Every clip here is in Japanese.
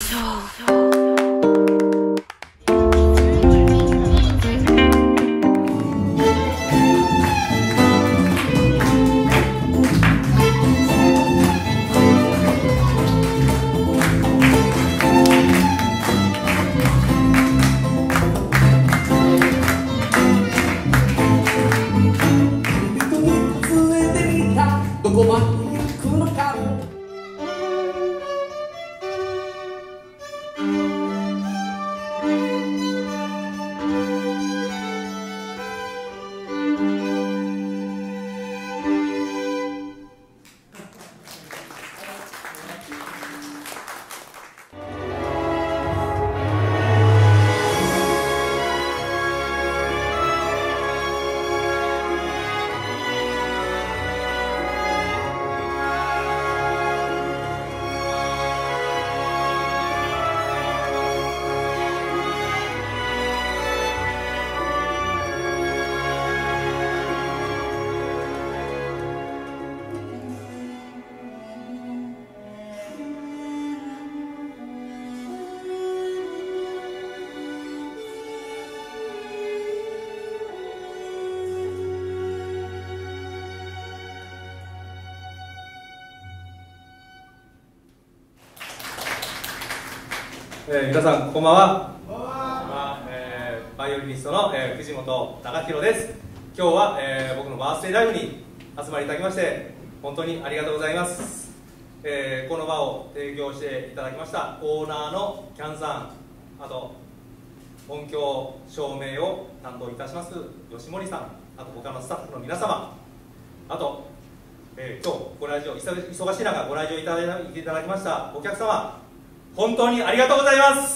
どこまで行くのか。 皆さんこんばんは。バイオリニストの、藤本隆弘です。今日は、僕のバースデーライブに集まりいただきまして本当にありがとうございます。この場を提供していただきましたオーナーのキャンさん、あと音響照明を担当いたします吉森さん、あと他のスタッフの皆様、あと、今日ご来場忙しい中ご来場いただきましたお客様、本当にありがとうございます。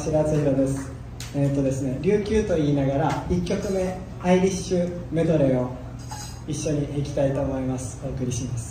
橋田敦弘です。ですね、琉球と言いながら1曲目アイリッシュメドレーを一緒に弾きたいと思います。お送りします。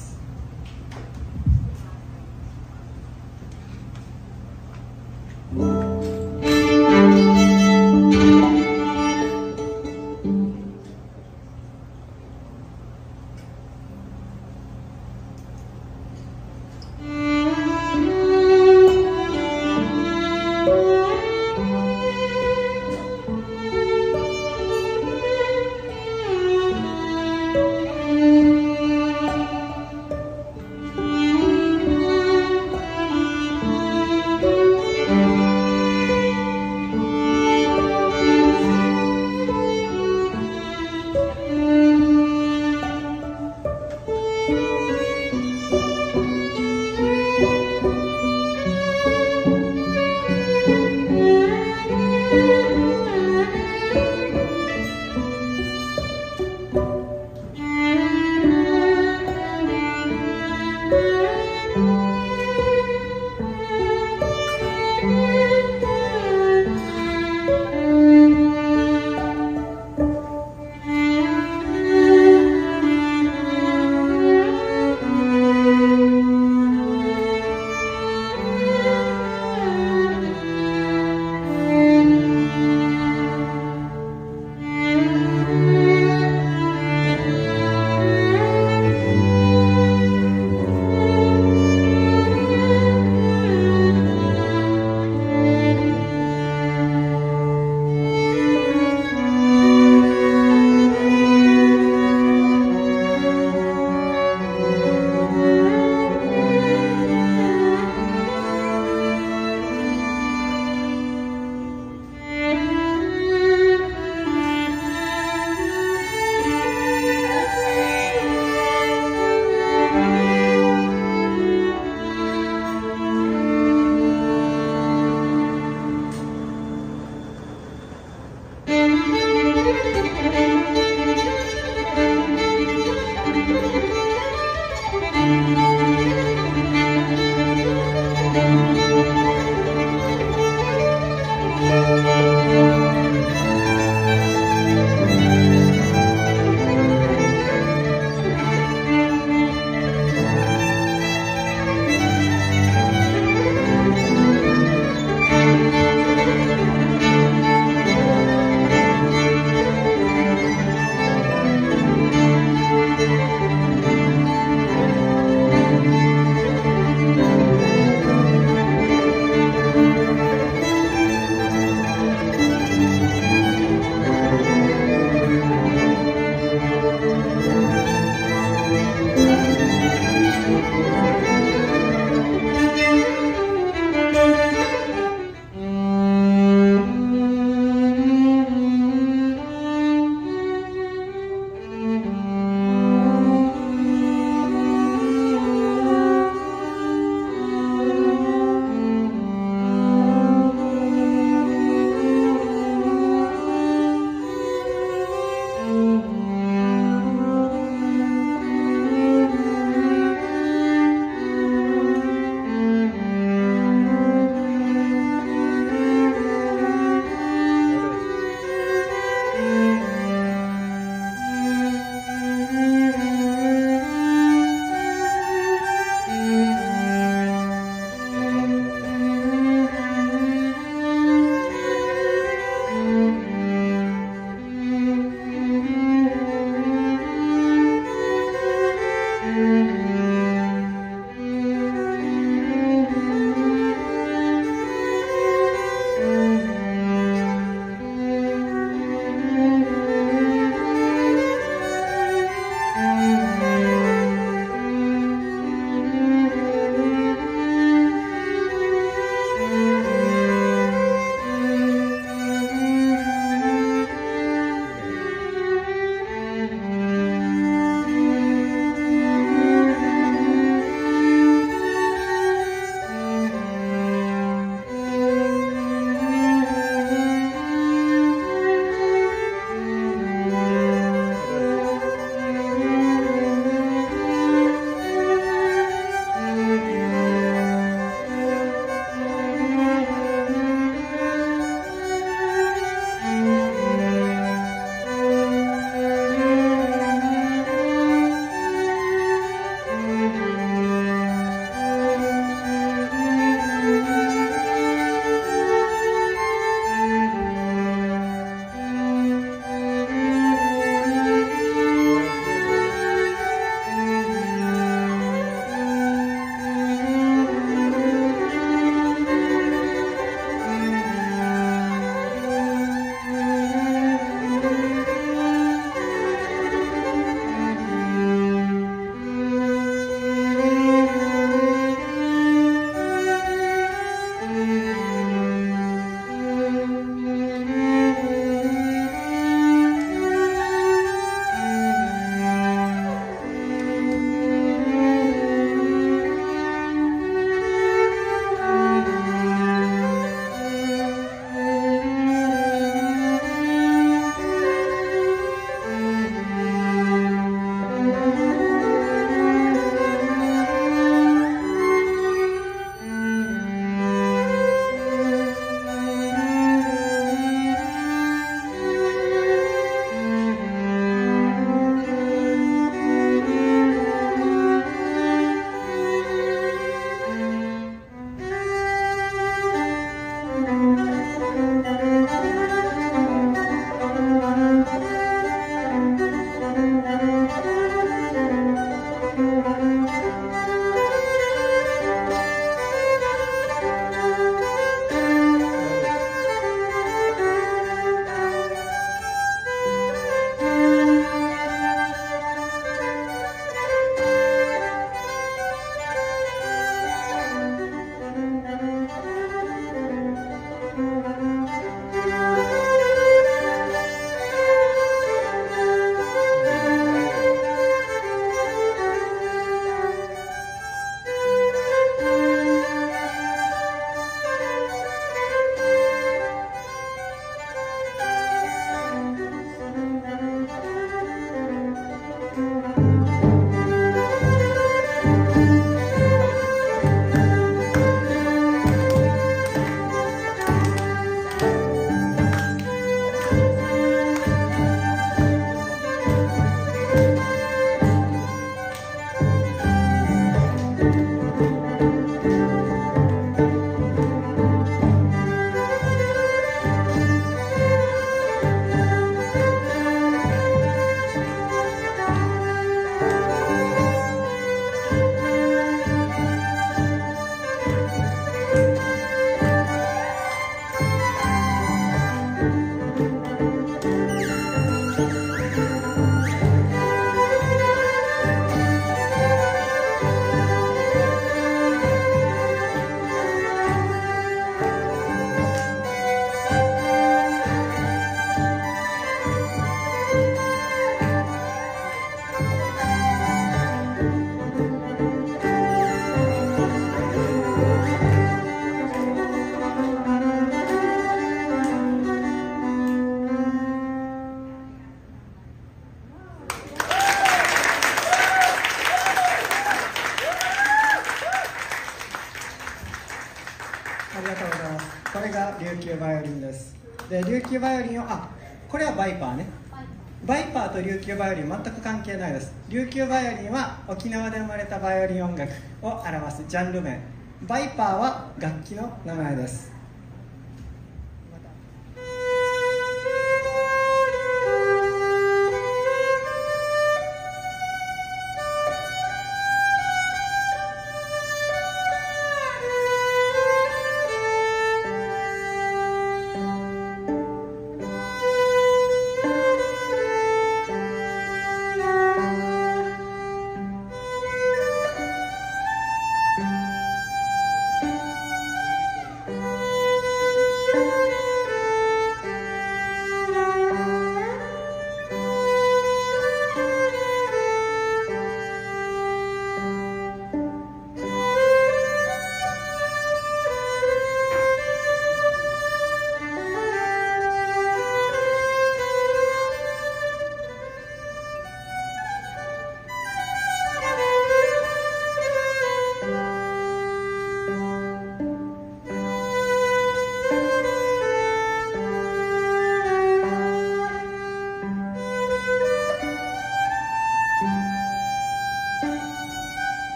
キューバイオリンをこれはバイパーね。バイパーと琉球バイオリン全く関係ないです。琉球バイオリンは沖縄で生まれたバイオリン音楽を表すジャンル名、バイパーは楽器の名前です。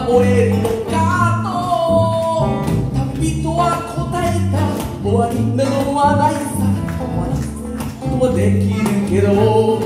守れるのかと旅人は答えた。終わりなどはないさ。終わらせることはできるけど、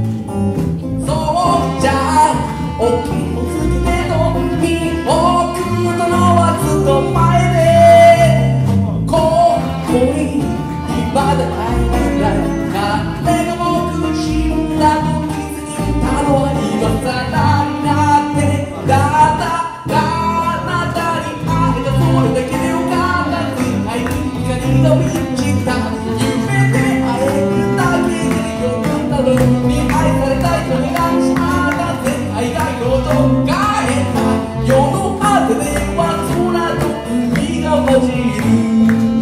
そうじゃ大きいをつけての身を置くのはずっと前で、ここにまだ会えない彼が僕死んだと気づいたのは今さらになって、ただあなたに会えたそれだけでよかった。世界に光が満ちた夢で会えるだけでよかったのに、愛されたい人になってしまった。世界が色と変えた世の果てでは空と海が混じる。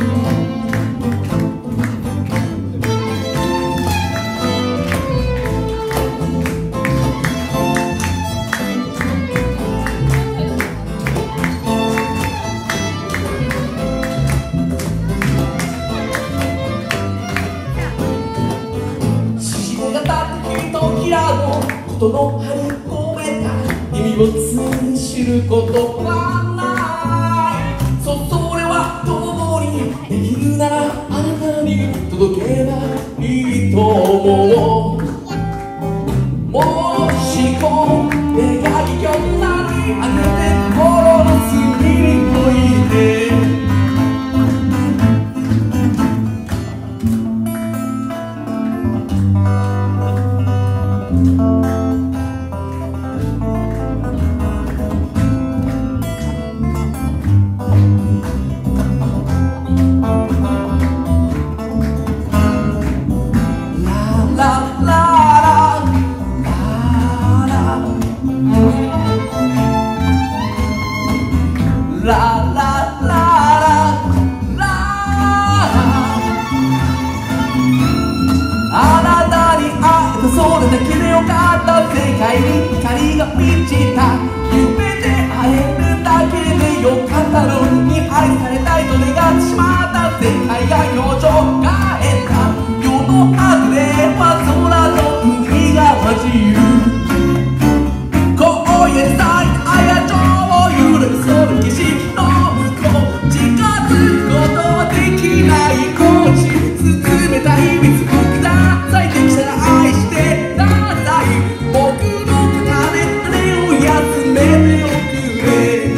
ことの張り込めた意味を通じることはない。そう、それは共にできるならあなたに届けばいいと思う。もしこれがいよんなにあげて心の隅に置いて、光が満ちた夢で会えるだけでよかったのに、愛されたいと願ってしまった。世界が表情変えた世の果てでは空と海が混じる。今夜さえ綾町を揺るぐその景色の向こう、近づくことはできないこっち包めた秘密ください。できたら愛してください。僕休めておくれ。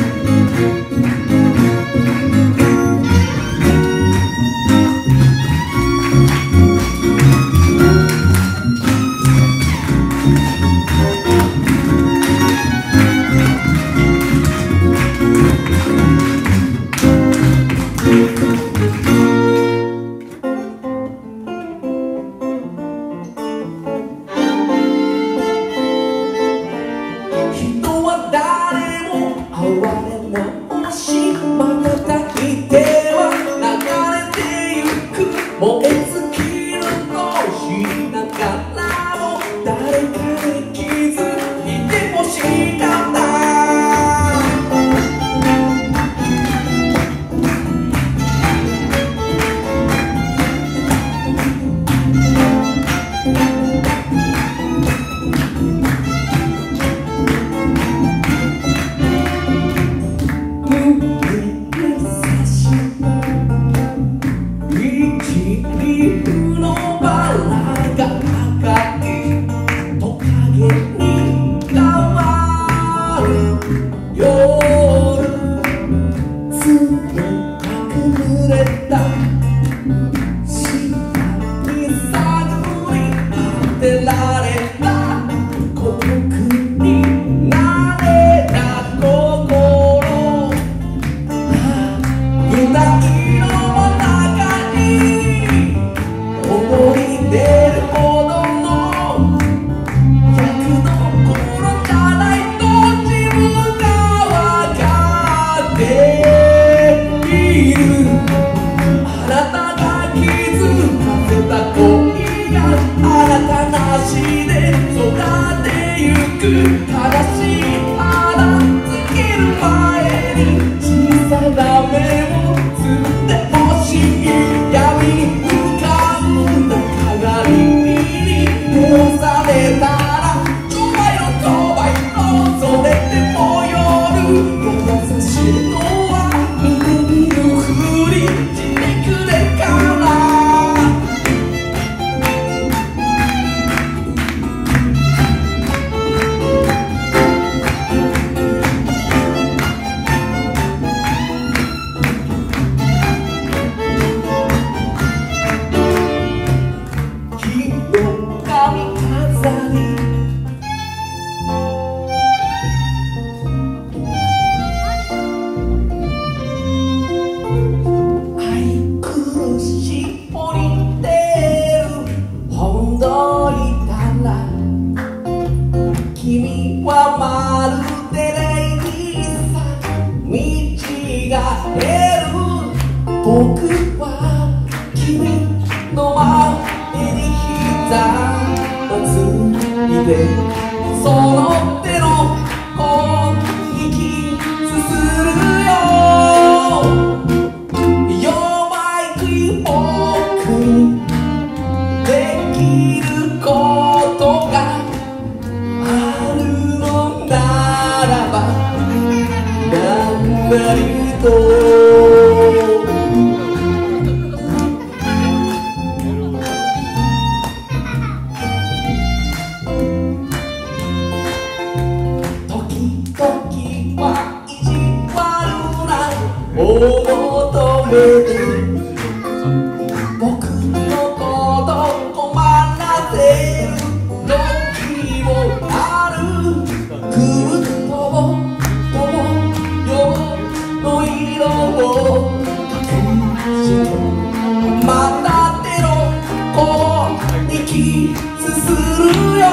それでも夜僕は君の前にひざまずいてその手の甲にキスするよ弱い僕にできることがあるのならば何なりとを求めて僕のこと困らせる時もあるくるとも夜の色を隠してまた手の甲にキスするよ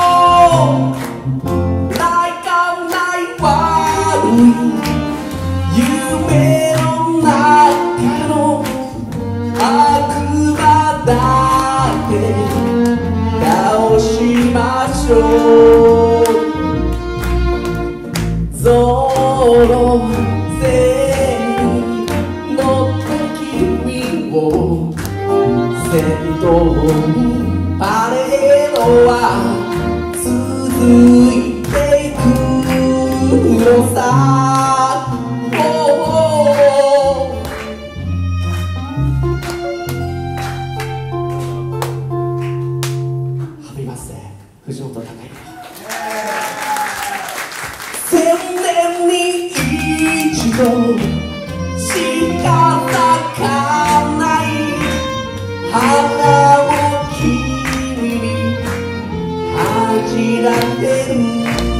ないかない悪い夢の中の悪魔だって倒しましょうゾロ背に乗った君を先頭にパレードは続いていくのさ藤本隆1000年に一度しか咲かない花を君に恥じられる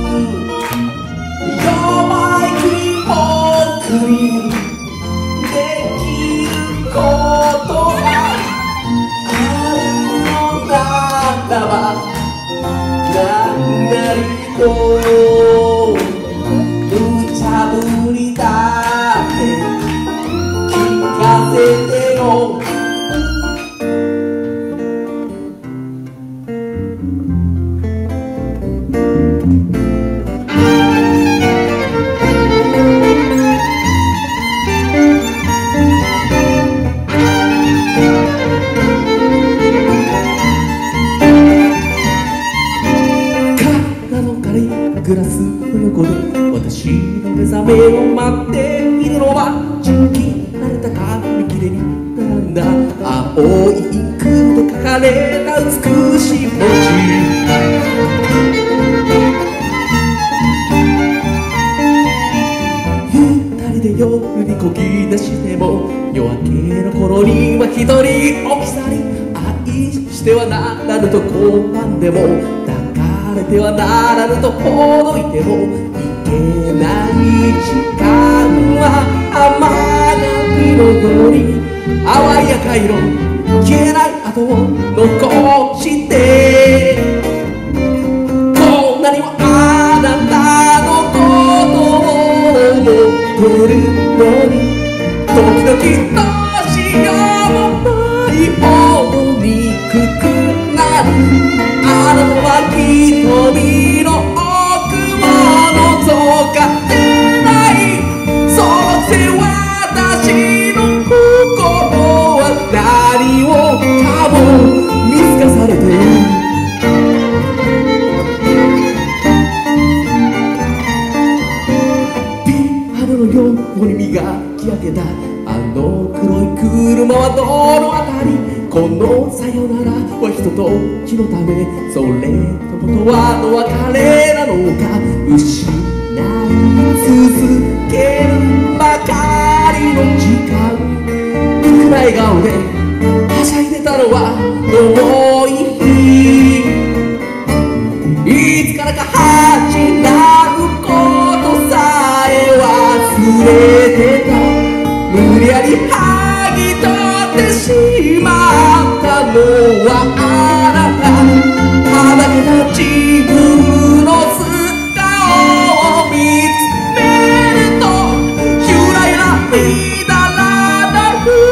弱い僕にできることがあるのならば何なりと無茶ぶりだって聞かせてよグラスの横で私の目覚めを待っているのは純金慣れた紙切れに並んだ青いインクで書かれた美しい文字二人で夜にこぎ出しても夜明けの頃には一人置き去り愛してはならぬと拒んでも抱かれてはならぬとほどいてもいけない時間は甘髪のように淡い赤色消えない跡を残してこんなにもあなたのことを思ってるのに時々どうしようもないほどにくくなるあなたは瞳の奥を覗かせないそのくせ私の心は何をかも見透かされてピアノの横に磨き上げたあの黒い車はどの辺りこのさよならはひとときのためそれともとはの別れなのか失い続けるばかりの時間僕な笑顔ではしゃいでたのは重い日いつからか始まることさえ忘れてた無理やり剥ぎ取ってしまったのはあなたはだけた自分の素顔を見つめるとゆらゆらみだらなる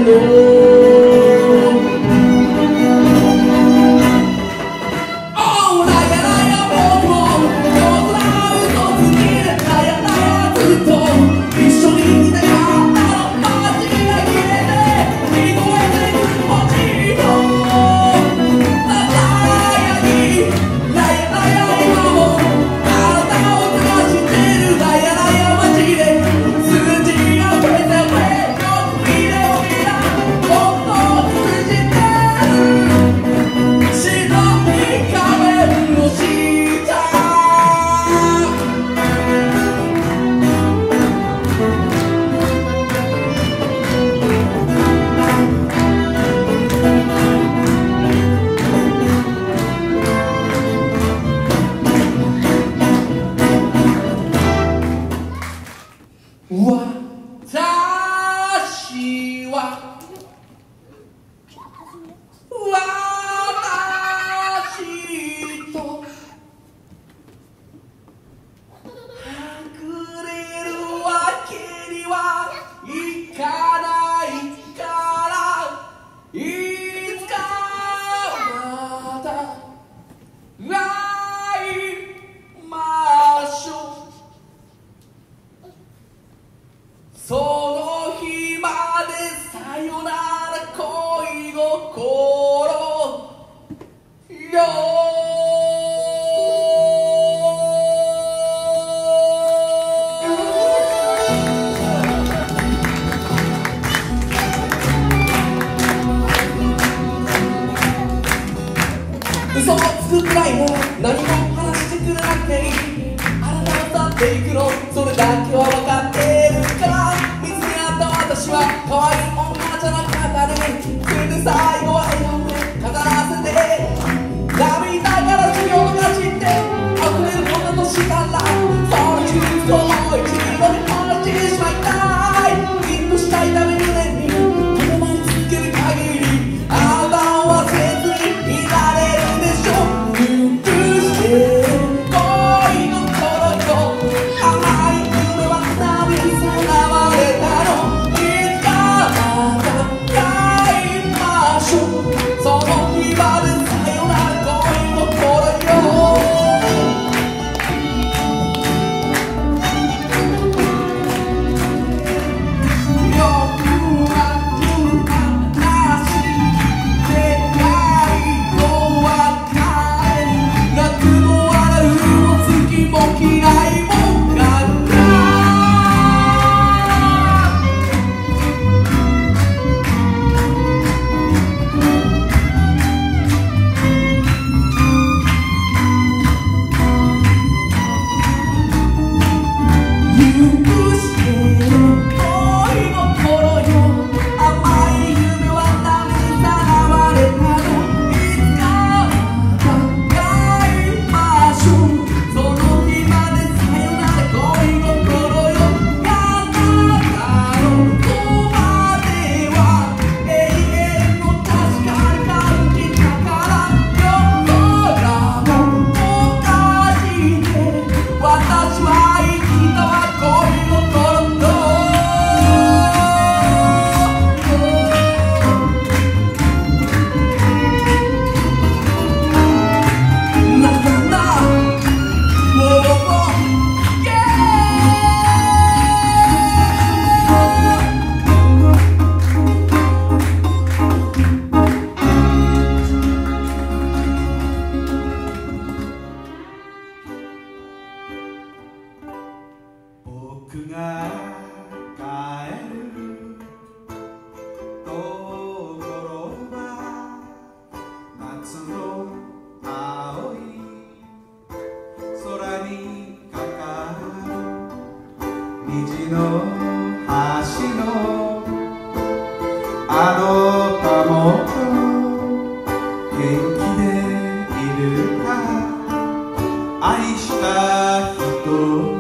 嘘をつくくらいの何も話してくれなくていい、あなたは去っていくのそれだけは分かってるから、見つめ合った私は可愛い女じゃなかったね。それで最後は笑顔で飾らせて、涙から授業が散って溢れるものとしたら、その中ともう一度に話してしまいたい。きっとしたいため胸にこのまま続ける限り、あなたを忘れずにいられるでしょう。許して恋の頃よ、甘い夢は波にさらわれたの。いつかまた会いましょう、その日までさよなら恋の頃よ。僕が帰るところは夏の青い空にかかる虹の橋のあのたもと元気でいるか、愛した人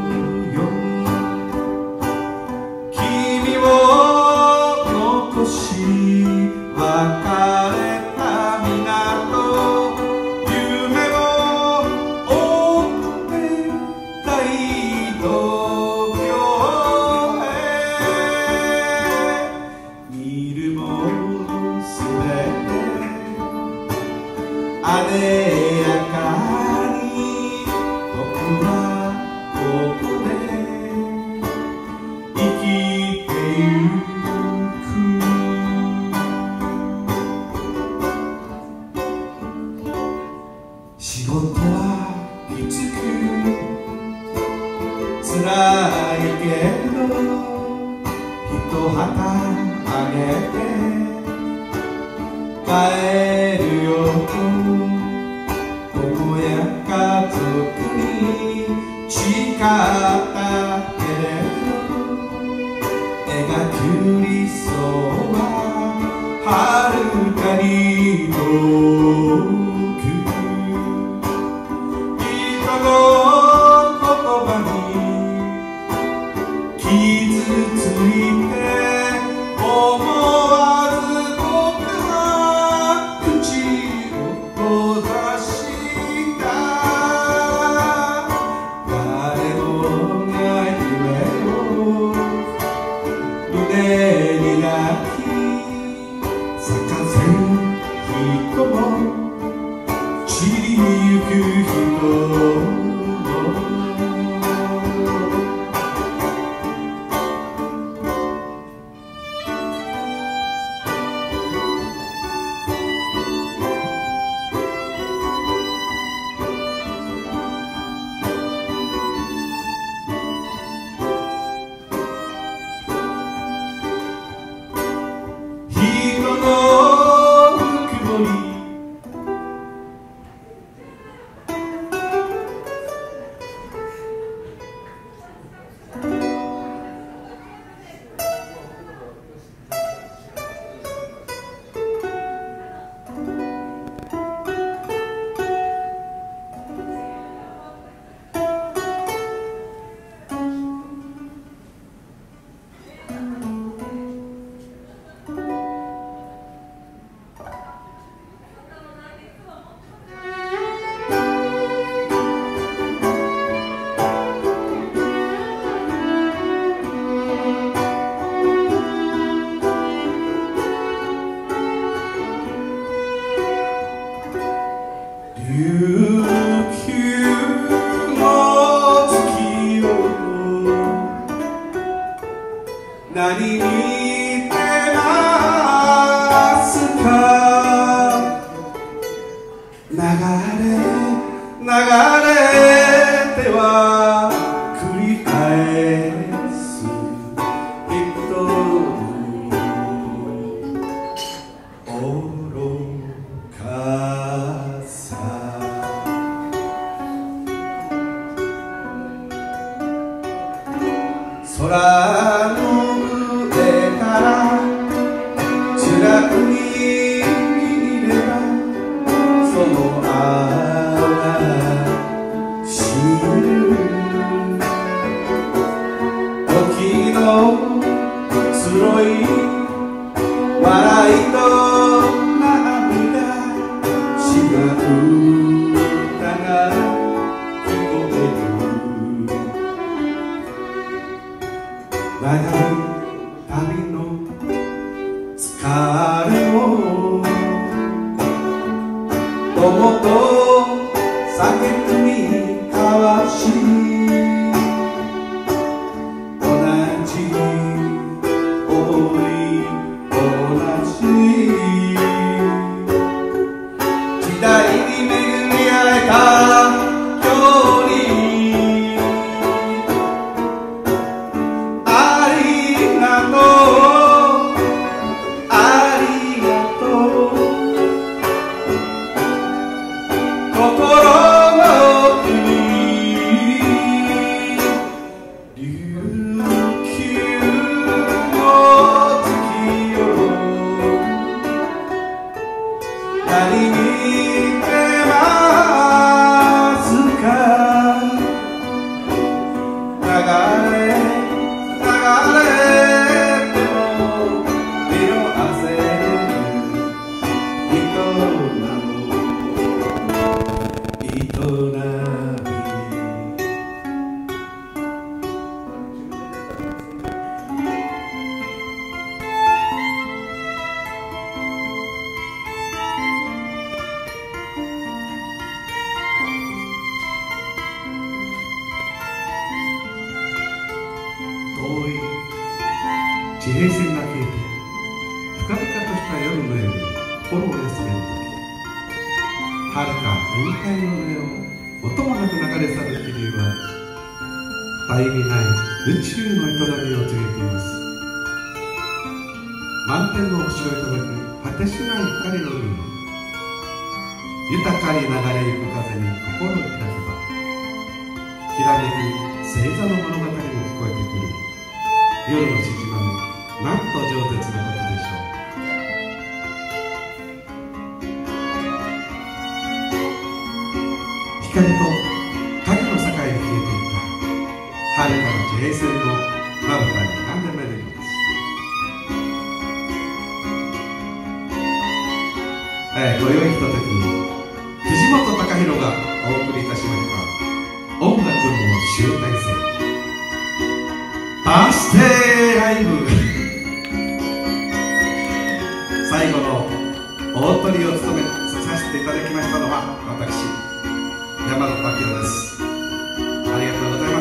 見るもれやかに僕はここで生きてゆく。仕事はきつく辛いけど一旗あげて帰るよ。友や家族に誓ったけれど描く理想は遥かに遠く。人の言葉に傷ついて思わず僕は口を閉ざした。誰もが夢を胸に抱き咲かせる人も散りゆく人も何見てますか。流れては繰り返す人の愚かさ。空の近くに見ればその青がしみる。時の黒い笑いと涙しまう歌が聞こえる。長い旅の疲れを友と酒飲み交わし同じ思い同じ時代に巡り会えたようにありがとうありがとう。心の国琉球の月よ心を休める時、はるか雲海の上を音もなく流れ去る気流はたゆみない宇宙の営みを告げています。満天の星をいただく果てしない光の海の豊かに流れゆく風に心を開けば、きらめく星座の物語も聞こえてくる夜の獅子舞もなんと饒舌なことでしょう。光と影の境に消えていった遥かの地平線のまぶたに何でもいるのです。今宵ひとときに藤本隆弘がお送りいたしました音楽の集大成バースデーライブ最後の大トリを務めさせていただきましたのは私山田明宏です。ありがとうございます。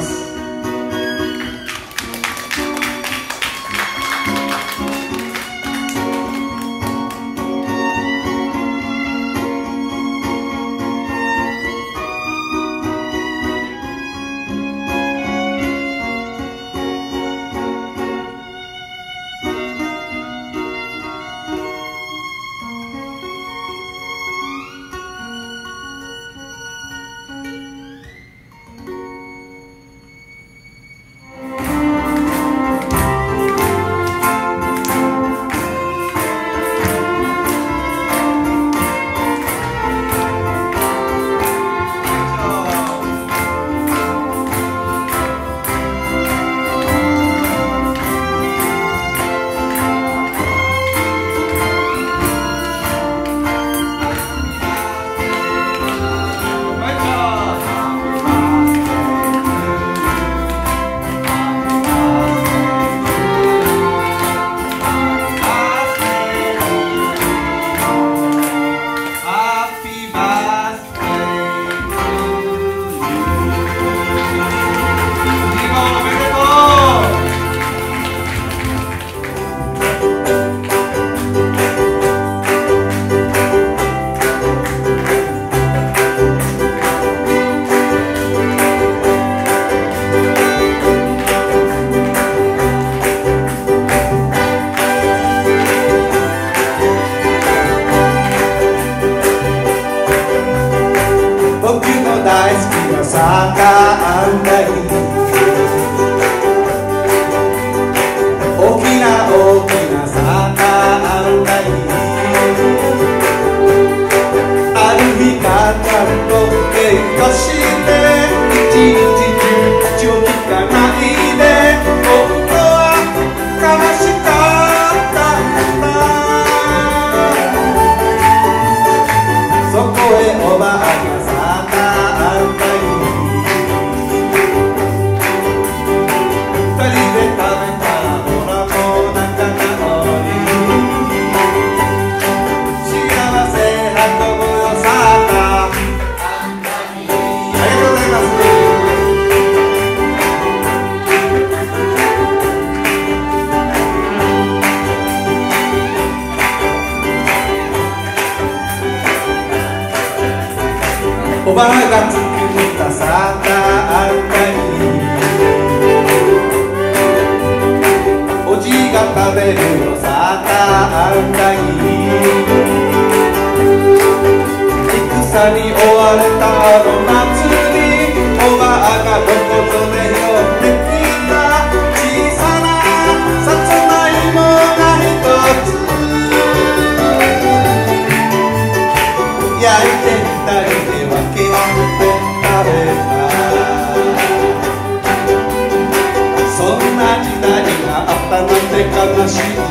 おばあが作ったサーターアンダギー、おじいが食べるのサーターアンダギー、戦に追われたあの夏におばあがどこぞで拾ってきた小さなさつまいもが一つ焼いてみたりで分け合って食べた。そんな時代があったなんて悲しい